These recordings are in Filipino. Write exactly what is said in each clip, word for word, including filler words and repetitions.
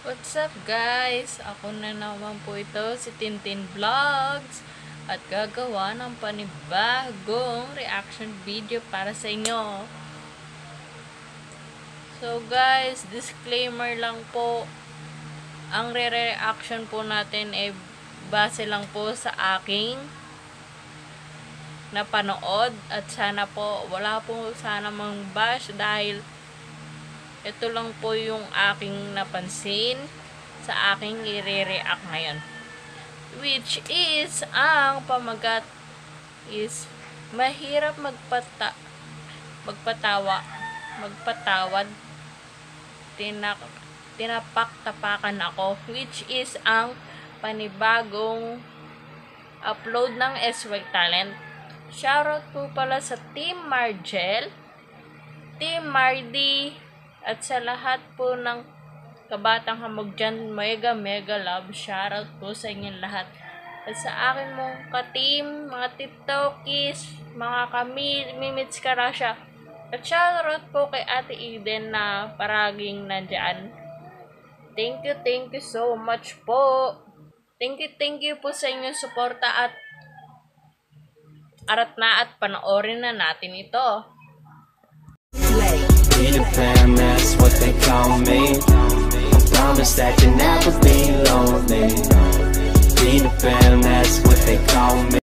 What's up guys? Ako na naman po ito, si Tintin Vlogs at gagawa ng panibagong reaction video para sa inyo. So guys, disclaimer lang po, ang re-reaction po natin ay base lang po sa aking napanood at sana po wala po sana mang bash dahil ito lang po yung aking napansin sa aking i-react ngayon. Which is, ang pamagat is, mahirap magpata magpatawa, magpatawad, tinak tinapak-tapakan ako. Which is, ang panibagong upload ng S Y Talent. Shoutout po pala sa Team Margel, Team Mardy, at sa lahat po ng kabatang hamog dyan, mega mega love, shoutout po sa inyong lahat. At sa akin mong ka-team, mga tiktokis, mga kami-mimits karasya. At shoutout po kay Ate Eden na paraging nandyan. Thank you, thank you so much po. Thank you, thank you po sa inyong suporta at arat na at panoorin na natin ito. Peter Pan, that's what they call me. I promise that you never be lonely. Peter Pan, that's what they call me.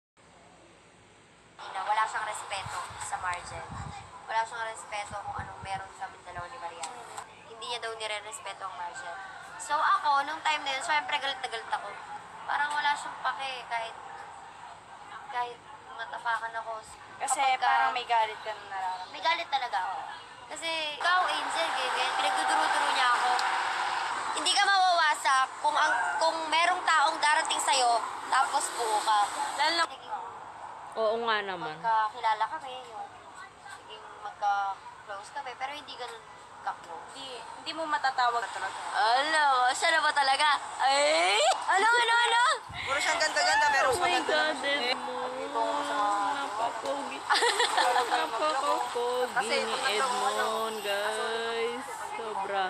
Wala siyang respeto sa Margel. Wala siyang respeto kung anong meron kami dalawa ni Mariana. Hindi niya daw nire-respeto ang Margel. So ako, nung time na yun, syempre galit na galit ako. Parang wala siyang pake kahit kahit matapakan ako. Kasi kapag, parang may galit ka na nararamdaman. May galit talaga ako. Kasi ikaw, Angel, ganyan, pinagduduro-duro niya ako. Hindi ka mawawasak kung ang kung merong taong darating sa'yo, tapos buo ka. Lalo na, Oo nga naman. magkakilala kami, yung siging magka-close kami, pero hindi ganun ka-close. Hindi, hindi mo matatawag talaga. Ano? Siya na ba talaga? Ay! Ano, ano, ano? Puro siyang ganda-ganda, pero Oh my God, Edmond. Napapogi. Napapogi ni Edmond, guys. Sobra.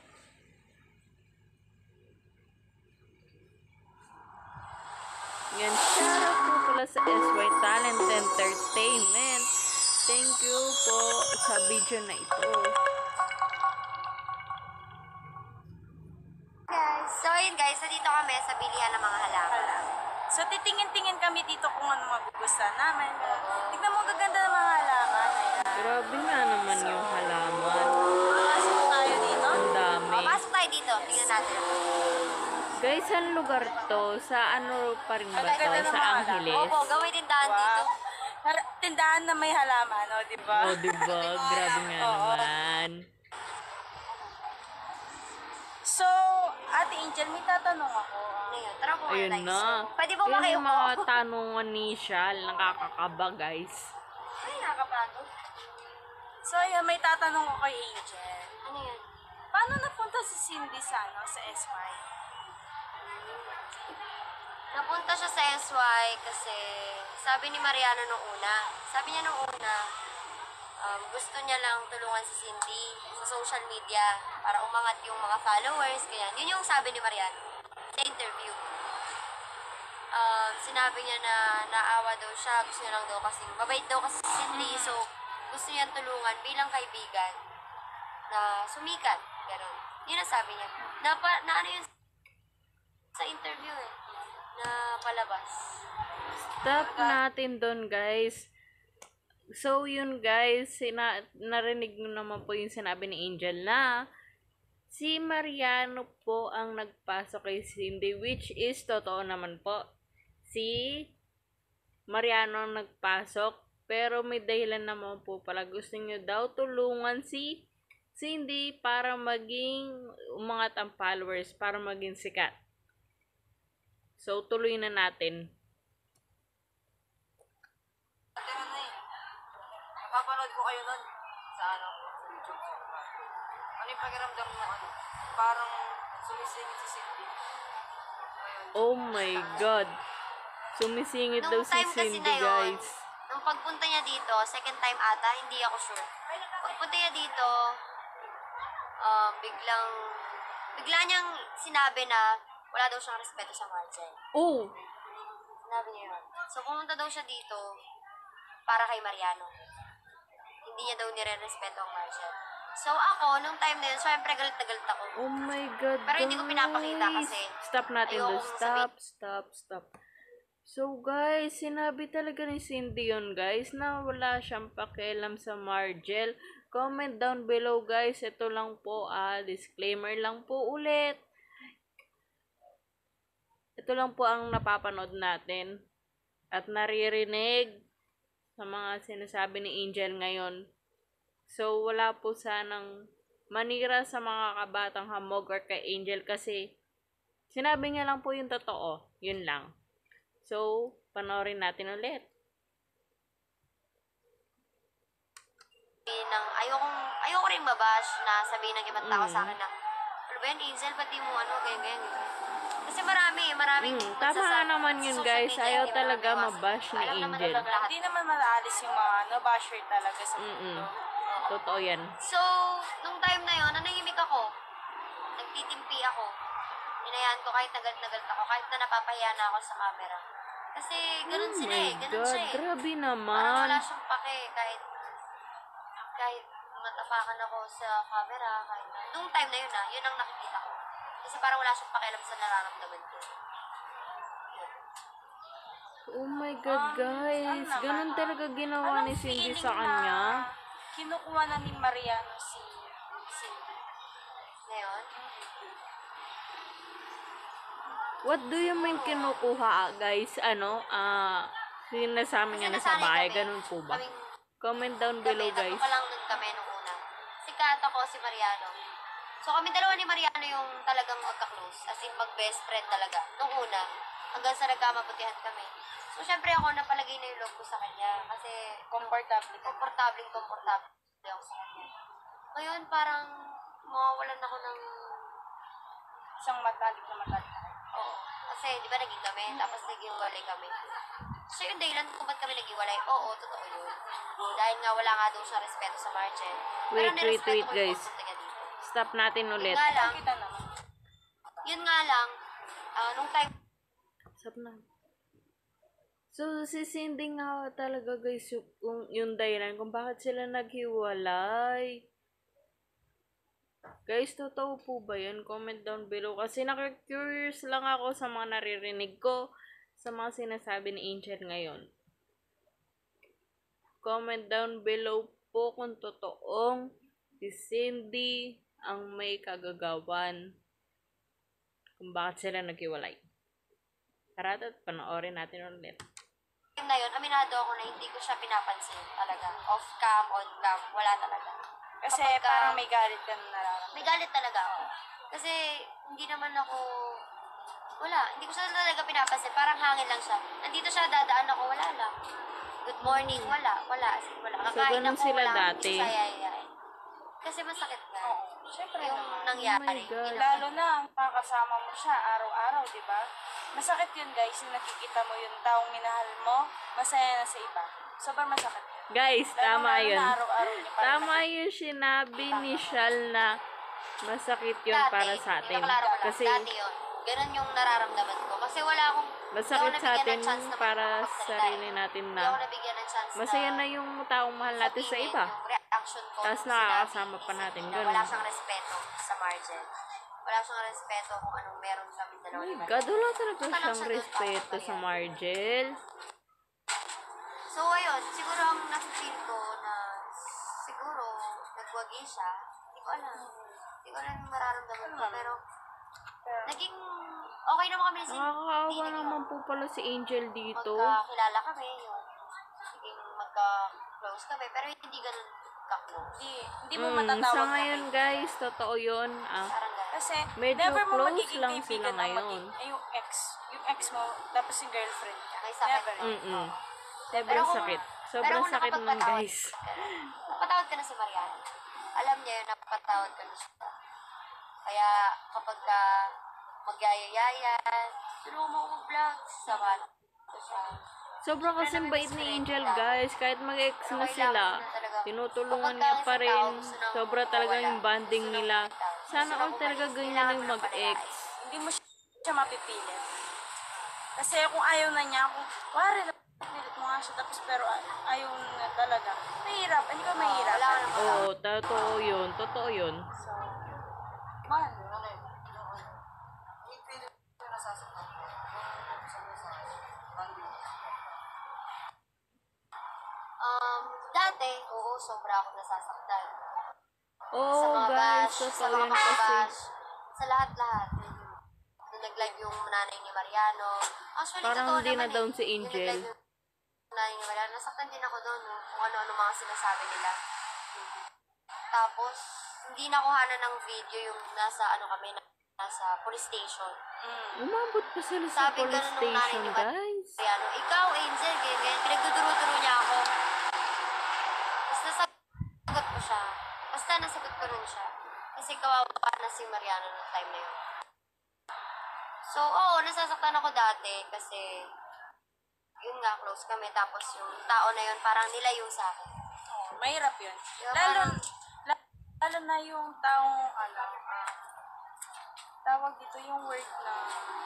Yan, shoutout po pala sa S Y Talent Entertainment. Thank you po sa video na ito. Guys, so yun guys, nandito kami sa bilihan ng mga halaman. So, titingin-tingin kami dito kung ano magugustuhan namin. Tignan mo, gaganda ng mga halaman. Ayan. Grabe nga naman yung halaman. Pasok tayo dito. Ang dami. O, pasok tayo dito. Tingnan natin. Guys, saan lugar to? Sa ano pa rin ba Ang to? ganda ng Sa mga Angeles? Opo, gawin din daan dito. Har- Tindahan na may halaman, o, di ba? Oh, diba? Grabe nga Oo. naman. So, Ate Angel, may tatanong ako. Ano yun? Tara po Ayun tayo. na. Pwede ba Yun yung makiupo? mga tanungan ni Shal. Nakakakaba, guys. Ay, nakakapagod. So, ayan, may tatanong ko kay Angel. Ano yun? Paano napunta si Cindy sa, ano, sa S Y? Napunta siya sa S Y kasi sabi ni Mariano nung una, sabi niya nung una, um, gusto niya lang tulungan si Cindy sa social media para umangat yung mga followers, ganyan. Yun yung sabi ni Mariano sa interview. Um, sinabi niya na naawa daw siya, gusto niya lang daw kasi, mabait daw kasi si Cindy, so gusto niya tulungan bilang kaibigan na sumikat. Ganon. Yun ang sabi niya. Na, pa, na ano yun sa interview eh, na palabas. Stop natin doon, guys. So, yun, guys. Sina narinig nyo naman po yung sinabi ni Angel na si Mariano po ang nagpasok kay Cindy, which is totoo naman po. Si Mariano ang nagpasok, pero may dahilan naman po pala. Gusto nyo daw tulungan si Cindy para maging umangat ang followers, para maging sikat. So, tuloy na natin. Ganun na eh. Papanood ko kayo nun sa ano, YouTube. Ano yung pakiramdam mo, ano? Parang sumisingit si Cindy. Ayun. Oh my God. Sumisingit daw Nung si time kasi Cindy, na yun, guys. nung pagpunta niya dito, second time ata, hindi ako sure. Pagpunta niya dito, um, biglang bigla niyang sinabi na wala daw siyang respeto sa Marcel. Oh! Sinabi niya yun. So, pumunta daw siya dito para kay Mariano. Hindi niya daw nire-respeto ang Marcel. So, ako, nung time na yun, syempre galit na galit ako. Oh my God, Pero hindi ko pinapakita guys. kasi Stop natin ayokong doon. Stop, stop, stop. So, guys, sinabi talaga ni Cindy yun, guys, na wala siyang pakialam sa Margel. Comment down below, guys. Ito lang po, ah, disclaimer lang po ulit. Ito lang po ang napapanood natin at naririnig sa mga sinasabi ni Angel ngayon. So, wala po sanang manira sa mga kabatang hamog or kay Angel kasi sinabi niya lang po yung totoo. Yun lang. So, panoorin natin ulit. Nang, ayokong, ayoko rin mabash na sabihin ng ibang tao Mm. sa akin na, ano ba yan, Angel, ba't di mo ano, ganyan, ganyan. Kasi marami, maraming Mm, tama magsasa- naman sa yun, social guys. media, Ayaw hindi mo talaga naman maiwasan. mabash ni Alam naman Angel. nilang lahat. Hindi naman malaalis yung mga no basher talaga sa Mm-mm. mundo. Totoo yan. So, nung time na yun, nanahimik ako. Nagtitimpi ako. Inayaan ko kahit nagal nagal ako, kahit na napapahiya na ako sa camera. Kasi ganun Oh sila my eh, ganun God, siya eh. grabe Parang naman. wala siyang pake, kahit kahit matapakan ako sa camera, kahit na. Nung time na yun ah, yun ang nakikita ko. Kasi parang wala siyang pakialam sa nararamdaman ko. Yun. Oh my God, guys. ano naman, Ganun ah? talaga ginawa Anong ni Cindy feeling sa kanya. na kinukuha na ni Mariano si Cindy. Ngayon, What do you mean kinukuha, guys? Ano? Ah, sinasabi niya na sa nasanay bahay. kami, Ganun po ba? kaming Comment down kami, below, tatlo guys. pa lang nun kami nung una. Si Kat ako, si Mariano. So kami dalawa ni Mariano yung talagang magka-close. As in, mag-best friend talaga. Nung una. Hanggang sa nagkamabutihan kami. So syempre ako, napalagay na yung loob ko sa kanya. Kasi comfortable ka. komportabling komportable ako sa kanya. Ngayon, parang mawawalan ako ng... Isang matalik na matalik. Oo. Kasi, di ba, naging kami, tapos naging walay kami. So, yung dahilan kung ba't kami naghiwalay, oo, totoo yun. Dahil nga wala nga daw siya respeto sa Marcel. Wait, wait, nirespeto wait, ko yung guys. pupunta niya dito. Stop natin Yun ulit. nga lang, Kita naman. yun nga lang, ah, nung time Stop na. So, si Cindy nga talaga, guys, yung, yung- yung dahilan kung bakit sila naghiwalay. Guys, totoo po ba yun? Comment down below. Kasi nakaka-curious lang ako sa mga naririnig ko sa mga sinasabi ni Angel ngayon. Comment down below po kung totoong si Cindy ang may kagagawan kung bakit sila naghiwalay. Tara at panoorin natin ulit. time na yun, aminado ako na hindi ko siya pinapansin talaga. Off cam, on cam, wala talaga. Kasi Kapag, parang ah, may galit ka na nararamdaman. May galit talaga ako. Kasi hindi naman ako, wala, hindi ko siya talaga pinapansin. Parang hangin lang siya. Nandito siya, dadaan ako, wala lang. Good morning, wala, wala. As in, wala. So, Kakain ganun ako, sila wala. dati? Hindi ko sayayain. Kasi masakit nga. Oo. Siyempre Yung naman. nangyari. Oh my God. Yun lang. Lalo na, makakasama mo siya araw-araw, di ba? Masakit yun, guys, yung nakikita mo yung taong minahal mo, masaya na sa iba. Sobrang masakit yun. Guys, tama Lalo-lalo yun. na araw-araw niya parang Tama yung sinabi ni Shal na masakit yun Dati, para sa atin. ipaklaro ko lang, Kasi dati yun. Ganun yung nararamdaman ko. Kasi wala akong, masakit hindi ako sa nabigyan atin ng chance na para sa makapagsalita sarili eh. natin Hindi ako na nabigyan ng chance masaya na yung taong mahal natin sa sabihin iba. Yung reaction ko. Tapos nung nakakasama sinabi pa ni natin, Cindy na ganun. Wala siyang respeto sa Margel. Wala siyang respeto kung anong meron kami dalawa Oh ni my Margel. God, wala talaga Punta lang siyang siya doon respeto para sa mabayan. Margel. So, ayun, siguro ang nafe-feel ko na siguro nagwagi siya. Hindi ko alam. Hindi ko alam yung mararamdaman ko. Pero, naging okay naman kami ni Cindy. Nakakaawa naman po pala si Angel dito. Magkakilala kami, yung naging magka-close kami. Pero hindi ganun ka-close. Hindi, hindi mo Mm, matatawag sa na ngayon, guys, totoo yun. Ah, Parang ganun. Kasi Medyo never mo close magiging lang kaibigan sila ang ngayon. maging- ay, yung ex. Yung ex mo, tapos yung girlfriend ka. May sakit. Never. mm-mm. Pero Sobrang kung- sakit. pero Sobrang kung sakit nun, nakapagpatawad guys. ka na, napatawad ka na si Mariana. Alam niya yun, napatawad ka na siya. Kaya kapag ka magyayaya, tulungan mo ako mag-vlog, samahan ko siya. Sobrang Siyempre kasing naman bait best ni friend Angel, lang. guys. Kahit mag-ex Pero na kailangan sila, mo na talaga. tinutulungan Kapag niya ang pa isang rin. tao gusto nang Sobra talaga mawala, yung bonding gusto nang nila bumitaw, Sana all talaga ganyan yung mag-ex. Hindi mo siya mapipilit. Kasi kung ayaw na niya, kung wari na pilit mo nga siya, tapos pero ay- ayaw na talaga. Mahirap, hindi ka mahirap. Wala ka naman. Oo, totoo yun. Totoo yun. So, mahal. Ano yun? Yung pilit ko nasasaktan ko. Yung sa mga sa bandi. Um, dati, oo, sobra ako nasasaktan. Sa Oo, mga guys. bash, sa Totoo mga yan kasi. bash, sa lahat-lahat. Nung nag-live yung nanay ni Mariano. Actually, Parang totoo hindi na naman down eh. si Angel. Yung nag-live yung nanay ni Mariano, nasaktan din ako doon. no? Kung ano-ano mga sinasabi nila. Tapos, hindi nakuhanan ng video yung nasa, ano kami, nasa police station. Umabot pa sila sa Sabi police ganun nung nanay station, ni guys. Mariano, ikaw, Angel, ganyan. Pinagduduro-duro niya ako. Tapos nasagot ko siya. Basta nasagot ko rin siya. Kasi kawawa na si Mariano ng time na yun. So, oo, nasasaktan ako dati kasi yun nga, close kami. Tapos yung tao na yun, parang nilayo sa akin. Oh, mahirap yun. Diba, Lalo, parang- la- lalo na yung taong, ano, ah, tawag dito yung word na,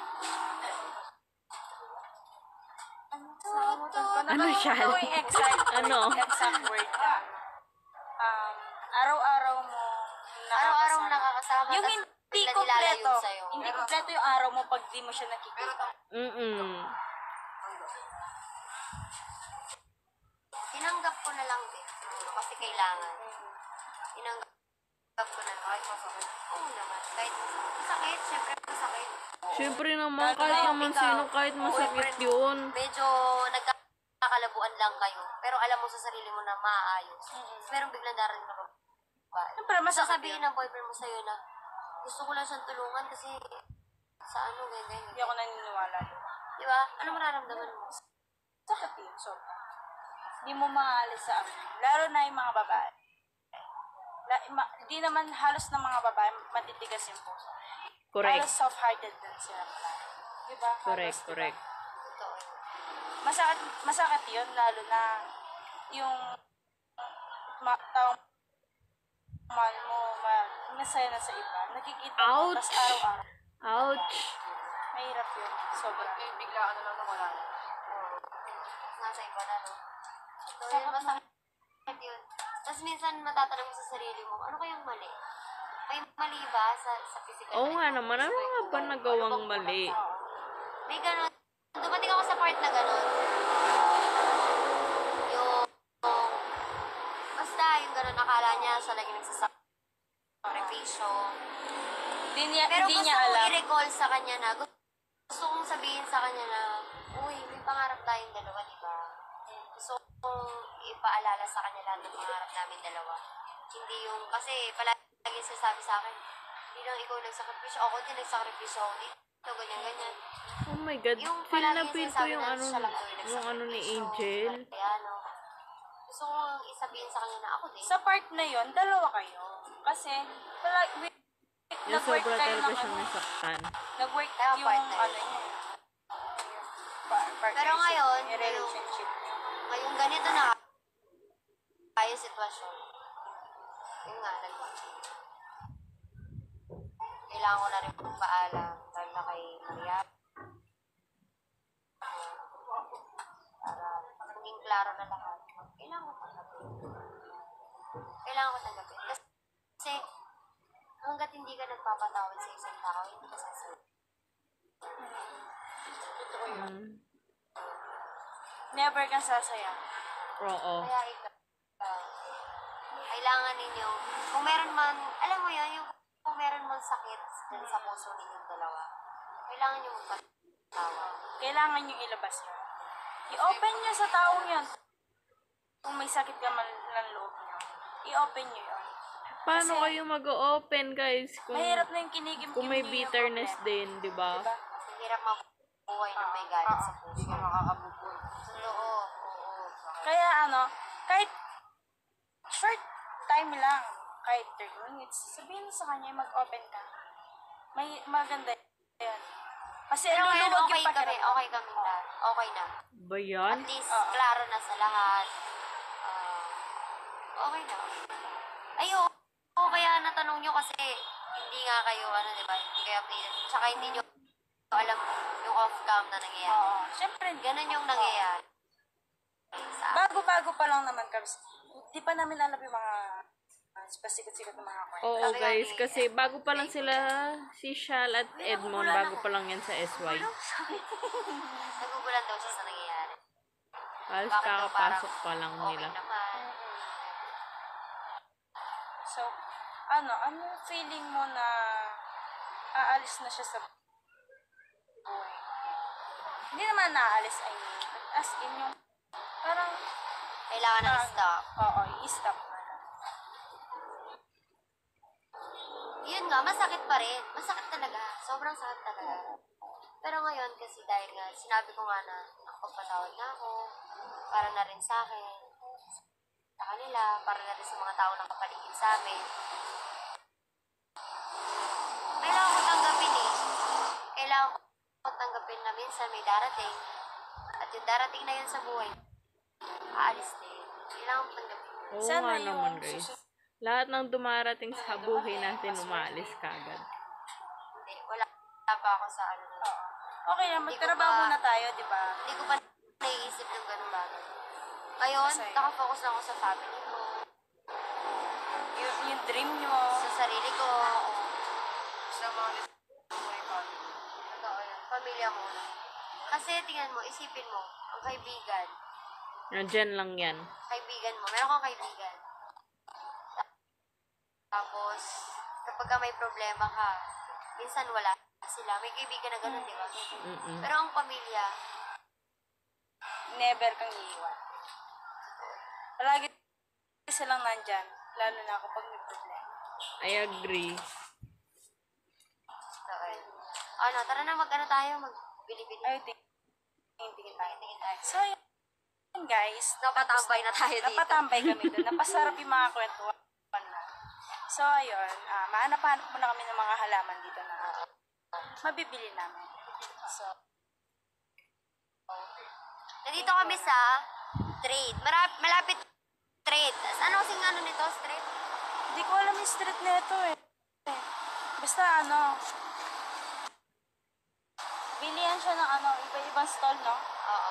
ano, nakalimutan ko. Ano Nakalimutan siya? ko yung exact word, Ano? exact word na, um, araw-araw mo, Araw-araw nakakasama. nakakasama. Yung tas hindi bigla kompleto, nilalayo sa'yo. hindi kompleto yung araw mo pag di mo siya nakikita. Mm-mm. Tinanggap ko na lang din. Siguro, kasi kailangan. Tinanggap ko na lang. Kahit masakit. Oo naman. Kahit masakit. Masakit, syempre masakit. Siyempre naman, kahit naman sino, kahit masakit yun. Medyo nagkakalabuan lang kayo. Pero alam mo sa sarili mo na maayos. Meron biglang darating na babae. Siyempre, masakit Sasabihin ng boyfriend mo sa'yo na gusto ko lang siyang tulungan kasi sa ano, ganyan, Hindi ganyan. ako naniniwala. Di ba? Ano mararamdaman mo? Sakit yun, so. Hindi mo maalis sa amin. Lalo na yung mga babae. La, ma, di naman halos ng mga babae matitigas yung puso. Correct. Halos soft-hearted din sila pala. Diba? Correct, Halos, correct. Totoo. Masakit, masakit yun, lalo na yung ma, taong mahal mo, ma, masaya na sa iba. Nakikita mo, Ouch! tas araw-araw. Ouch! Mahirap yun. Sobra. May biglaan na lang na wala na. Nasa iba na, no? So, yun, masakit yun. Tapos minsan matatanong mo sa sarili mo, ano kayang mali? May mali ba sa, sa physical? Oo nga life mo? naman, ano nga ba nagawang mali? May ganon. Dumating ako sa part na ganon. Yung, basta yung ganon, akala niya siya lagi nagsasakripisyo. Hindi niya, Pero hindi gusto niya kong alam. i-recall sa kanya na, gusto, gusto kong sabihin sa kanya na, uy, may pangarap tayong dalawa, di ba? Gusto kong ipaalala sa kanya lahat ng pangarap namin dalawa. Hindi yung, kasi palagi sinasabi sa akin, hindi lang ikaw nagsakripisyo, ako din nagsakripisyo ako dito, ganyan, ganyan. Oh my God, Yung feel na palagi feel ko sinasabi yung na ano, siya lang daw yung yung ano ni nagsakripisyo, Angel. Kaya ano, gusto kong isabihin sa kanya na ako din. Sa part na yon dalawa kayo. Kasi, pala, we, Yung nag-work sobra kayo talaga ng siyang ano, nasaktan. nag-work Kaya yung part na yun. ano niya. Pa- partnership, Pero ngayon, yung relationship niyo. Ngayong ganito na kaya sitwasyon. Yun nga, nag kailangan ko na rin paalam dahil na kay Maria. Para maging klaro na lahat. Kailangan ko tanggapin. Kailangan ko tanggapin. Kasi hanggat hindi ka nagpapatawad sa isang tao, hindi ka sasalit. Mm. Never kang sasaya. Oo. Kaya ikaw, uh, kailangan ninyo, kung meron man, alam mo yun, yung kung meron man sakit dyan sa puso ninyong dalawa, kailangan nyo magpatawad. Kailangan nyo ilabas yun. I-open nyo sa taong yun. Kung may sakit ka man ng loob nyo, i-open nyo yun. Paano Kasi- kayo mag-open, guys? Kung, Mahirap na yung kinigim kung may bitterness din, di ba? Diba? Kasi hirap mabuhay na may galit sa puso. Hindi ka makakabukol. Oo, oo. Kaya ano, kahit short time lang, kahit thirty minutes, sabihin mo sa kanya, mag-open ka. May maganda yan. Kasi Pero ngayon, luluwag okay yung kami, pakiramdam. okay kami na. Okay na. Ba yan? At least, Oo. klaro na sa lahat. Ah, okay na. Ay, oo. Oo, kaya natanong nyo kasi hindi nga kayo, ano, di ba, hindi kayo updated. Tsaka hindi nyo alam yung off-cam na nangyayari. Oo. Siyempre, Ganun yung nangyayari. Sa bago-bago pa lang naman kami. Di pa namin alam yung mga uh, pasikot-sikot ng mga kwento. Oo guys, kasi bago pa lang sila, si Shal at Edmond, bago pa lang yan sa S Y. nagugulan daw siya sa nangyayari. Halos Bakit daw kakapasok parang pa lang Okay nila. naman. So, ano, ano yung feeling mo na aalis na siya sa buhay? Hindi naman naalis, I mean, as in yung, parang, Kailangan na ah, i-stop. Oo, i-stop na lang. Yun nga, masakit pa rin. Masakit talaga. Sobrang sakit talaga. Pero ngayon, kasi dahil nga, sinabi ko nga na nakapagpatawad na ako, para na rin sa akin, sa kanila, para na rin sa mga tao na kapaligid sa amin. Kailangan ko tanggapin eh. Kailangan ko tanggapin na minsan may darating. At yung darating na yun sa buhay, aalis din. Kailangan ko tanggapin. Oo Sana nga yung naman guys. susunod- Lahat ng dumarating sa buhay natin, umaalis kagad. Hindi, wala pa ako sa ano na. Okay lang, Hindi ko magtrabaho pa- muna tayo, di ba? Hindi ko pa naiisip yung ganun bagay. Ngayon, Masaya. nakafocus lang ako sa family ko, Yung, yung dream nyo. sa sarili ko, Sa mga buhay pa. totoo yun, pamilya muna. Kasi tingnan mo, isipin mo, ang kaibigan, Nandyan lang yan. kaibigan mo, meron kang kaibigan. Tapos, kapag ka may problema ka, minsan wala sila. May kaibigan na ganun, di ba? Mm-mm. Pero ang pamilya, Never kang iiwan. Palagi silang nandyan, lalo na kapag may problema. I agree. okay. Ano, tara na mag-ano tayo, mag-bili-bili. Ay, tingin-tingin tayo. Tingin tayo. So, yun guys. Napatambay na tayo dito. Napatambay kami doon. Napasarap yung mga kwentuhan na. So, ayun. Uh, mahanap-hanap muna kami ng mga halaman dito na mabibili namin. So, Nandito kami sa trade. Marap, malapit trade. Ano kasing ano nito, street? hindi ko alam yung street na ito eh. Basta ano, bilihan siya ng ano, iba-ibang stall, no? Oo.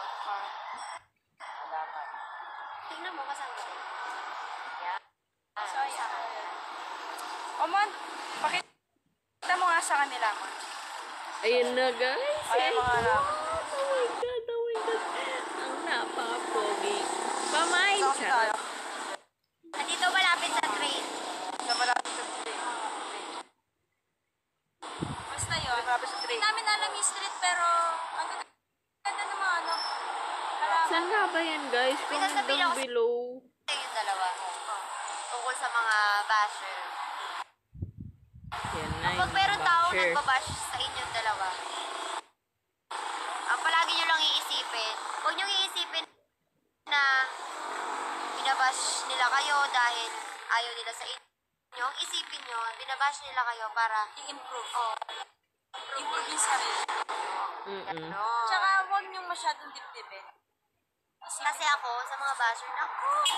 Tingnan mo, kasama ko. Yan. So, ayan. O, Mon, pakita mo nga sa kanila, Mon. Ayun na guys. Ay, mga halaman. Oh my God, oh my God. Ang napaka-pogi. Pamain Saan siya. tayo? Nandito malapit sa trade. Sa malapit sa trade. Basta yun. Malapit sa Hindi trade. namin alam yung street, pero ang ganda ng mga ano, halaman. Saan nga ba yan guys? May From sasabihin down ako sa- below. Ito yung dalawa. Tungkol sa mga basher. Yan na Kapag yung meron taong basher. nagbabash sa inyong dalawa, ang palagi nyo lang iisipin, huwag nyo iisipin na binabash nila kayo dahil ayaw nila sa inyo. Ang isipin nyo, binabash nila kayo para i-improve. Oh, Improve yung sarili. Mm-mm. no. Tsaka huwag niyong masyadong dibdibin. Kasi ako, sa mga basher na,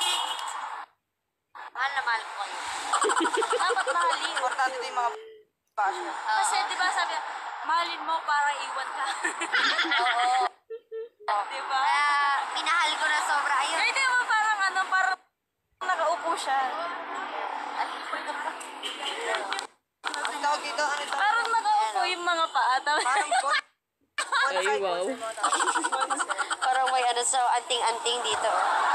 mahal na mahal ko kayo. Dapat mahalin. Importante din yung mga basher. Kasi di ba sabi, mahalin mo para iwan ka. Oo. di ba? Kaya, minahal ko na sobra. Ayun. Ay, di ba parang ano, parang nakaupo siya. Ang tawag dito, ano ito? Parang nakaupo yung mga paa. Tapos, Parang god. Ay, wow. Parang may ano sa anting-anting dito.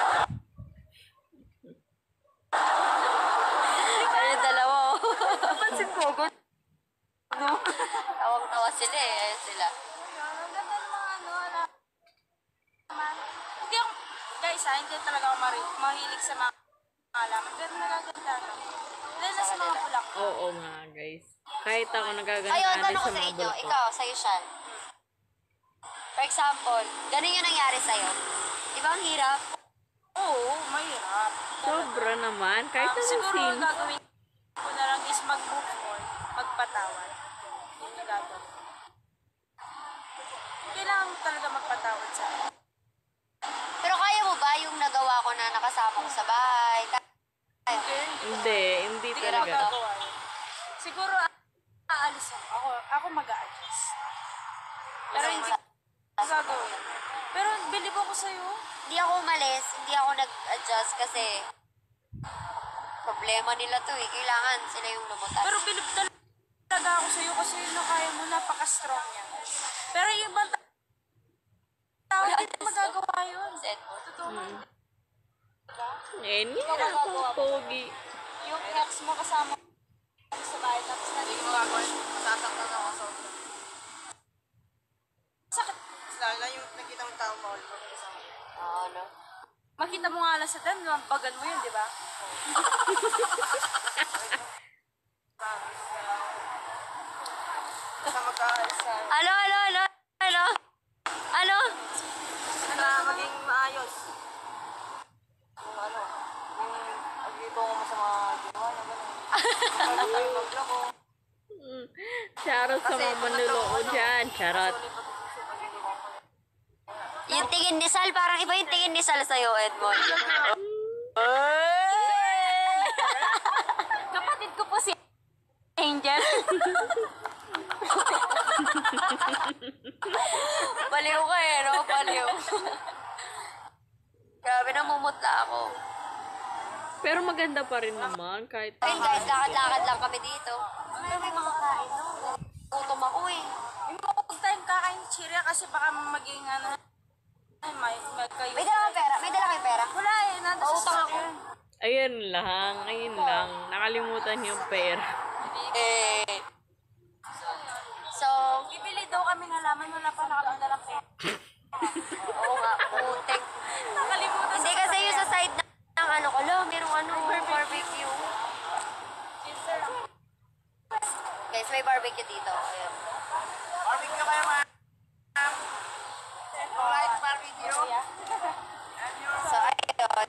Ano dalawa oh. napansin ko, good. No? Tawang-tawa sila eh. Ayun sila. Ang ganda ng mga ano, ala. Hindi ako, guys ha, hindi talaga ako mari- mahilig sa mga alaman. Pero nagaganda na. Dahil na sa mga bulak. Oo nga guys. Kahit ako nagaganda Ayun, din tanong ko sa sa mga inyo. bulto. Ikaw, sa'yo siya. For example, ganun yung nangyari sa'yo. Di ba ang hirap? Oo, mahirap. Sobra naman. Kahit Um, anong siguro ang scene. gagawin ko na lang is mag-move on, magpatawad. Yun yung gagawin. Kailangan mo talaga magpatawad sa akin. Pero kaya mo ba yung nagawa ko na nakasama ko sa bahay? Kaya. Hindi, hindi Hindi ko talaga. magagawa yun. Siguro, ako mag-a-adjust. Pero hindi ko gagawin. Pero believe ako sa'yo. Hindi ako umalis, hindi ako nag-adjust kasi problema nila to eh. Kailangan sila yung lumutas. Pero believe talaga ako sa'yo kasi yun na kaya mo, napaka-strong yan. Pero yung ibang tao, hindi na magagawa yun. Sa Edmond. Totoo. Eh, hindi na ako pogi. Yung ex mo kasama sa bahay, tapos Hindi nandito ko gagawin. Masasaktan ako sa sakit. Lala yung nakita mong tao mahal mo. Oo, no? Makita mo nga lang sa dan, lampagan mo yun, di ba? Basta magkaalis ka. Ano, ano, ano? Ano? Ano? Na maging maayos. Yung ano, yung agrito ko mo sa mga ginawa niya, gano'n. Bago tayo maglako. Mm. Charot sa mga manluloko dyan. Charot. Yung tingin ni Sal, parang iba yung tingin ni Sal sa'yo, Edmond. Kapatid ko po si Angel. Baliw ka eh, no? Baliw. Grabe, namumutla ako. Pero maganda pa rin naman. Kahit Ayun guys, lakad-lakad lang kami dito. Pero may mga kain, no? Gutom ako eh. Hindi mo huwag tayong kakain ni Chiria kasi baka maging ano, ay, may, may kayo. May dala kang pera? May dala kang pera? Wala eh, nandun Pautang sa ako. sasakyan. ayun lang. Ayun lang. Nakalimutan yung pera. Eh. So, Bibili daw kami ng laman, wala pa nakapadalang pera. oo nga, putek. Nakalimutan Hindi kasi yung sa side ng, ng ano ko, lo, merong ano, barbecue. Guys, may barbecue dito. Ayun. Barbecue ka kayo, ma'am? Alright, barbecue. So, ayun.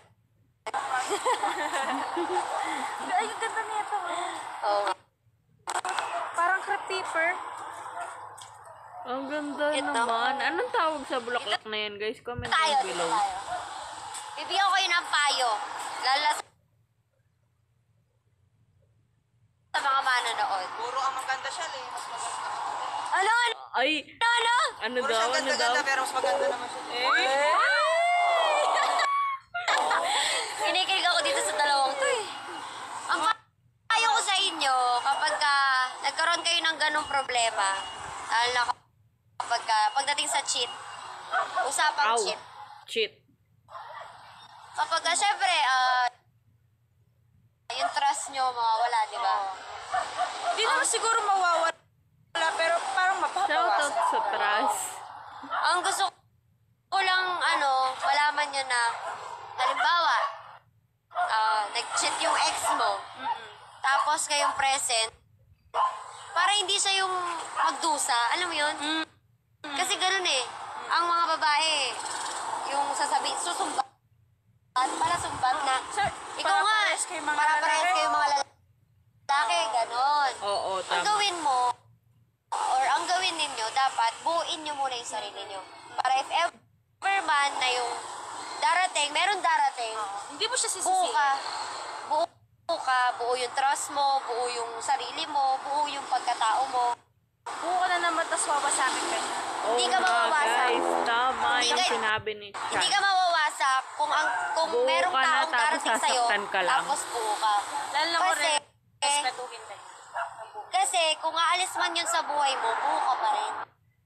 Ay, yung ganda nito. Oo nga. Parang crepe paper. Ang ganda Cute, no? naman. Anong tawag sa bulaklak na yan, guys? Comment Tayo, down dito below. tayo. Bibigyan ko kayo ng payo. Lalo na sa mga manonood. Puro ang maganda siya, eh. Mas maganda. Ano? Ano? Ay! Ano? Ano Puro daw? siyang Ano daw? ganda-ganda, pero mas maganda naman siya. Kinikilig ako dito sa dalawang to eh. Ang payo ko sa inyo, kapag ka nagkaroon kayo ng ganong problema, lalo na kapag ka, pagdating sa cheat, usapang Ow. cheat. Cheat. Kapag ka, syempre, ah, yung trust nyo mawawala, di ba? Hindi naman siguro mawawala, pero parang Shoutout mapapawasan. sa trust. Ang gusto ko lang, ano, malaman nyo na, halimbawa, ah, nag-cheat yung ex mo, tapos kayong present, para hindi siya yung magdusa, alam mo yun? Kasi ganun eh, ang mga babae, yung sasabihin, susumbat, pala sumbat na, Sir, ikaw nga, para-parehas kayong mga para lalaki. parehas kayong mga lalaki, ganon. Oo, Ang tama. gawin mo, or ang gawin ninyo, dapat buuin nyo muna yung sarili nyo. Para if ever man na yung darating, meron darating, Hindi mo siya buo sisisihin. ka, buo buo ka, buo yung trust mo, buo yung sarili mo, buo yung pagkatao mo. Buo ka na naman, tapos wawasakin ka niya. Oo Hindi ka nga, mawawasak. guys. Tama Hindi yung ka- sinabi ni Hindi Chan. ka mawawasak kung ang kung Buo merong ka na, taong tapos darating sa'yo, sasaktan ka lang. tapos buo ka. Lalo na ko Kasi, rin, respetuhin ka niya. kasi kung aalis man yun sa buhay mo, buo ka pa rin.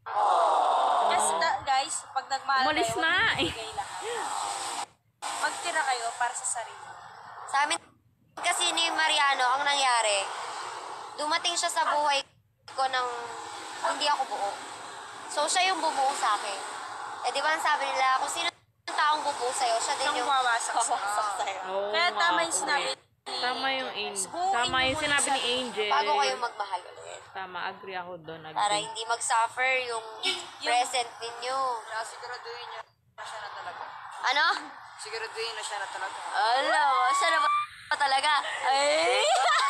Yes, da- guys, pag nagmahal Umalis kayo, na huwag eh. ibigay lahat. Magtira kayo para sa sarili. Sa amin kasi ni Mariano, ang nangyari, dumating siya sa buhay ko ng hindi ako buo. So, siya yung bumuo sa akin. Eh, di ba ang sabi nila, kung sino yung taong bubuo sa'yo, siya din Siyang yung wawasak sa'yo. wawasak sa'yo. Oo Kaya nga, tama yung sinabi correct. Tama yung Angel. Buuin Tama mo yung muna sinabi yung ni Angel. Bago kayo magmahal ulit. Tama, agree ako doon. Para Agree. hindi mag-suffer yung present ninyo. Kaya siguraduhin niya na siya na talaga. Ano? Siguraduhin na siya na talaga. Alam, siya na ba talaga? Ay!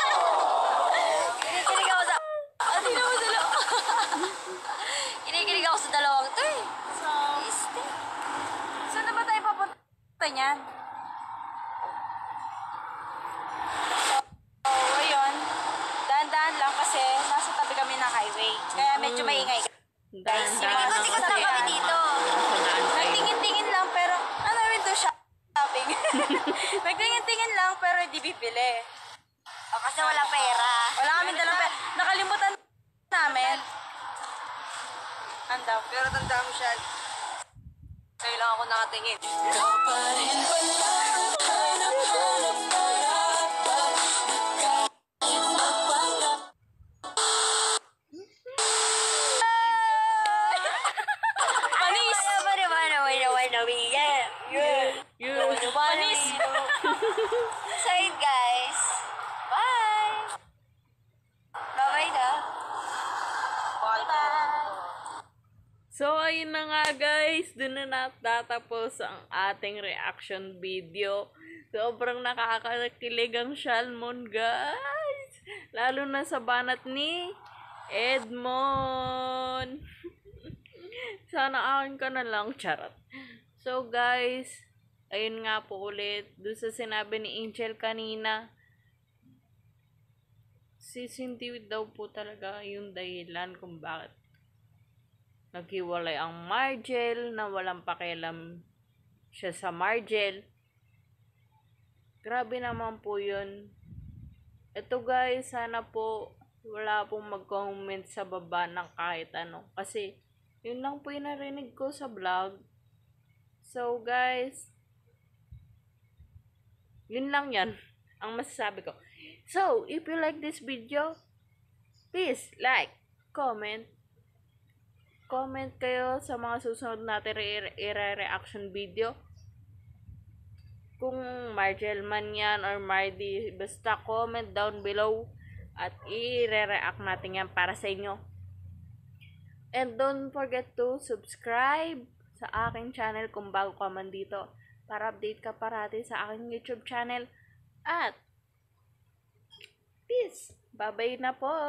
Kinikilig ako sa... Ah, tingnan mo sa loob. Kinikilig ako sa dalawang to eh. So, Iste. saan na ba tayo papunta niyan? So, ayun. Dahan-dahan lang kasi nasa tabi kami ng highway. Kaya medyo maingay. Guys, Dahan-dahan lang Hindi kasi kasi kami ano, dito. nasa daan kayo. Nagtingin-tingin lang pero ano window shopping. Nagtingin-tingin lang pero hindi bibili. O, kasi wala pera. Wala kaming dalang pera. Nakalimutan namin. Ang daw. Pero tandaan mo siya, sa'yo lang ako nakatingin. Panis! Wala, wala, wala, wala, wala, yeah. Yeah. Yun. Panis! So yun, guys. Bye! Bye-bye na. Bye-bye! So, ayun na nga guys, dun na natatapos ang ating reaction video. Sobrang nakakakilig ang Shalmon guys. Lalo na sa banat ni Edmond. Sana akin ka na lang, charot. So guys, ayun nga po ulit, dun sa sinabi ni Angel kanina, si Cindy daw po talaga yung dahilan kung bakit naghiwalay ang Margel, na walang pakialam siya sa Margel. Grabe naman po yun. Ito guys, sana po wala pong mag-comment sa baba ng kahit ano. Kasi yun lang po yung narinig ko sa vlog. So guys, yun lang yan ang masasabi ko. So, if you like this video, please like, comment, comment kayo sa mga susunod natin i-reaction video. Kung Margel man yan or Mardy, basta comment down below at i-react natin yan para sa inyo. And don't forget to subscribe sa aking channel kung bago ka man dito para update ka parati sa aking YouTube channel. At peace! Bye-bye na po!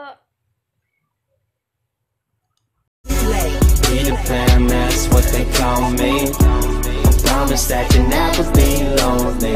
Peter Pan, that's what they call me. I promise that you'll never be lonely.